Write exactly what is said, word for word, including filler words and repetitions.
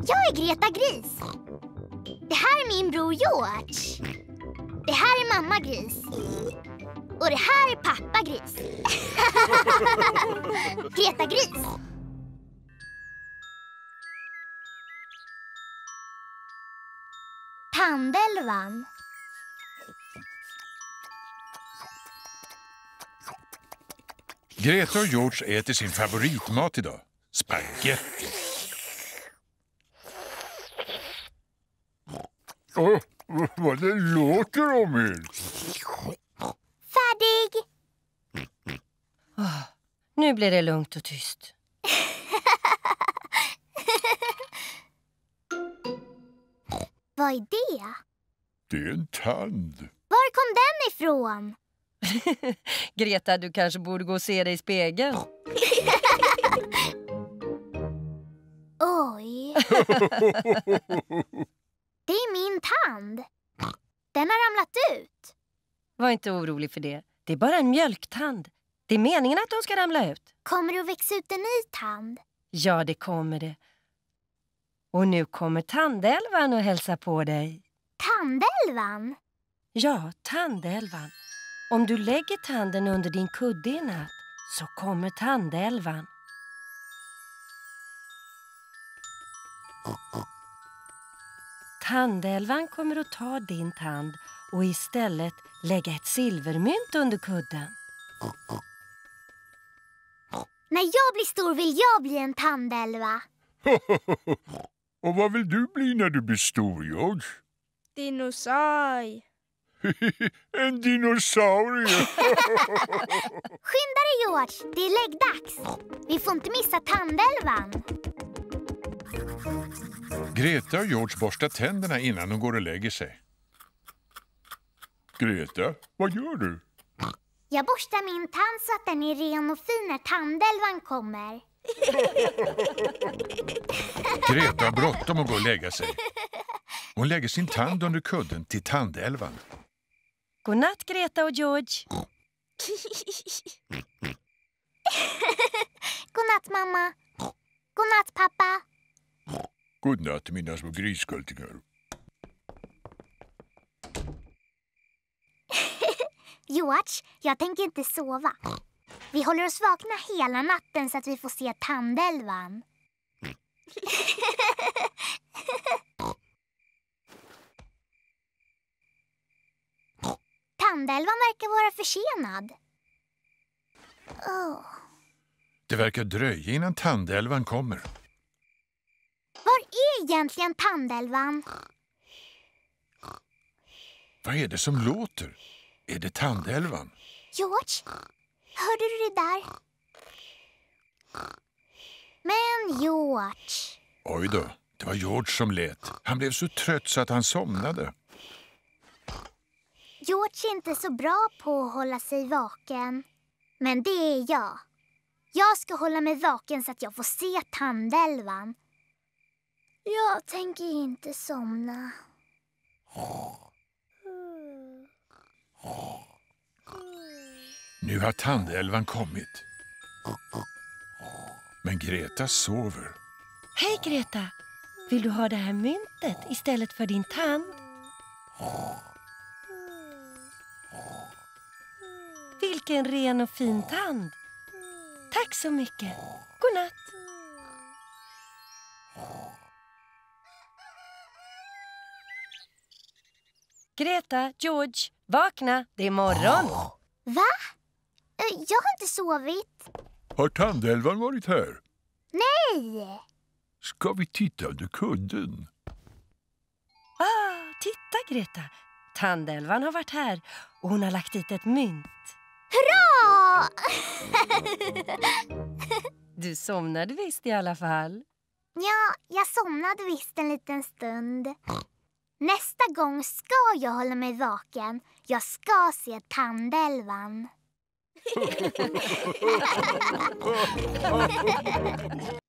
Jag är Greta Gris. Det här är min bror George. Det här är mamma Gris. Och det här är pappa Gris. Greta Gris. Tandelvan. Greta och George äter sin favoritmat idag. Spaghetti. Åh, vad det låter om er. Färdig. Oh, nu blir det lugnt och tyst. Vad är det? Det är en tand. Var kom den ifrån? Greta, du kanske borde gå och se dig i spegeln. Oj. Det är min tand. Den har ramlat ut. Var inte orolig för det. Det är bara en mjölktand. Det är meningen att de ska ramla ut. Kommer det att växa ut en ny tand? Ja, det kommer det. Och nu kommer Tandelvan och hälsa på dig. Tandelvan? Ja, Tandelvan. Om du lägger tanden under din kudde i natt så kommer Tandelvan. Tandelvan kommer att ta din tand och istället lägga ett silvermynt under kudden. När jag blir stor vill jag bli en tandelva. Och vad vill du bli när du blir stor, George? Dinosaurie. En dinosaurie. Skynda dig, George. Det är läggdags. Vi får inte missa tandelvan. Greta och George borstar tänderna innan de går och lägger sig. Greta, vad gör du? Jag borstar min tand så att den är ren och fin när tandelvan kommer. Greta har bråttom att gå och lägga sig. Hon lägger sin tand under kudden till tandelvan. Godnatt, Greta och George. Godnatt, mamma. Godnatt, pappa. Godnatt, mina små griskultingar. George, jag tänker inte sova. Vi håller oss vakna hela natten så att vi får se tandelvan. Tandelvan verkar vara försenad. Oh. Det verkar dröja innan tandelvan kommer. Var är egentligen tandelvan? Vad är det som låter? Är det tandelvan? George, hörde du det där? Men George... Oj då, det var George som lät. Han blev så trött så att han somnade. George är inte så bra på att hålla sig vaken. Men det är jag. Jag ska hålla mig vaken så att jag får se tandelvan. Jag tänker inte somna. Nu har tandelvan kommit. Men Greta sover. Hej, Greta. Vill du ha det här myntet istället för din tand? Vilken ren och fin tand. Tack så mycket. Godnatt. Greta, George, vakna. Det är morgon. Va? Eh, Jag har inte sovit. Har tandelvan varit här? Nej! Ska vi titta under kudden? Ah, titta, Greta. Tandelvan har varit här och hon har lagt dit ett mynt. Hurra! Du somnade visst i alla fall. Ja, jag somnade visst en liten stund. Nästa gång ska jag hålla mig vaken. Jag ska se tandelvan.